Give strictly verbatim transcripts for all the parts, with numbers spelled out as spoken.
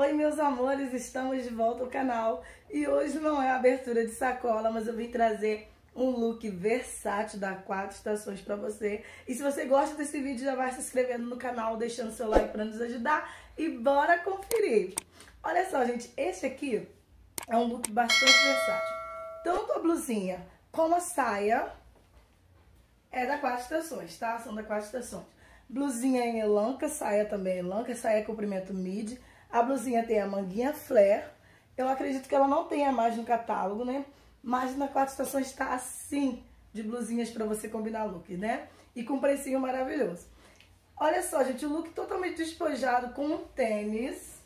Oi, meus amores, estamos de volta ao canal e hoje não é abertura de sacola, mas eu vim trazer um look versátil da Quatro Estações para você. E se você gosta desse vídeo, já vai se inscrevendo no canal, deixando seu like para nos ajudar e bora conferir. Olha só, gente, esse aqui é um look bastante versátil. Tanto a blusinha como a saia é da Quatro Estações, tá? São da Quatro Estações. Blusinha em elanca, saia também em elanca, saia é comprimento midi. A blusinha tem a manguinha flare. Eu acredito que ela não tenha mais no catálogo, né? Mas na Quatro Estações está assim de blusinhas para você combinar look, né? E com um precinho maravilhoso. Olha só, gente, o look totalmente despojado com um tênis.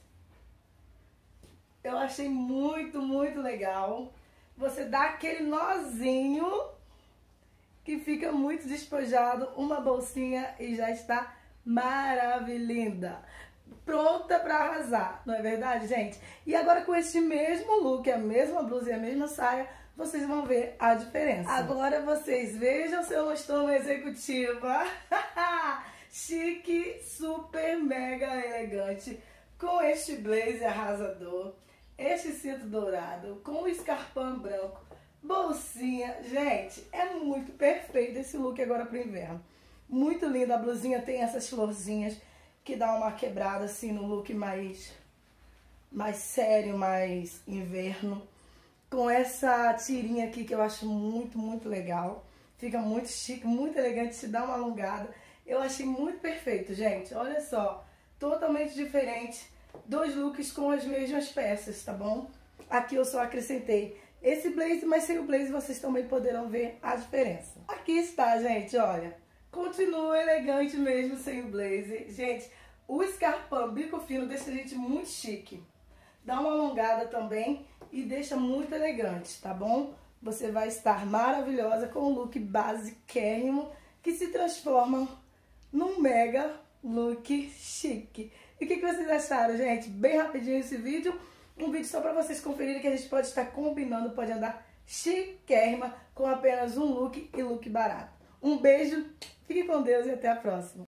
Eu achei muito, muito legal. Você dá aquele nozinho que fica muito despojado, uma bolsinha e já está maravilhosa. Pronta para arrasar, não é verdade, gente? E agora com este mesmo look, a mesma blusa e a mesma saia, vocês vão ver a diferença. Agora vocês vejam se eu não estou uma executiva. Chique, super, mega elegante, com este blazer arrasador, este cinto dourado, com o escarpão branco, bolsinha. Gente, é muito perfeito esse look agora pro inverno. Muito lindo, a blusinha tem essas florzinhas que dá uma quebrada assim no look mais, mais sério, mais inverno. Com essa tirinha aqui que eu acho muito, muito legal. Fica muito chique, muito elegante, se dá uma alongada. Eu achei muito perfeito, gente. Olha só, totalmente diferente. Dois looks com as mesmas peças, tá bom? Aqui eu só acrescentei esse blazer, mas sem o blazer vocês também poderão ver a diferença. Aqui está, gente, olha. Continua elegante mesmo sem o blazer. Gente, o escarpão bico fino deixa a gente muito chique. Dá uma alongada também e deixa muito elegante, tá bom? Você vai estar maravilhosa com um look basiquérrimo que se transforma num mega look chique. E o que, que vocês acharam, gente? Bem rapidinho esse vídeo. Um vídeo só pra vocês conferirem que a gente pode estar combinando, pode andar chiquérrima com apenas um look e look barato. Um beijo, fique com Deus e até a próxima.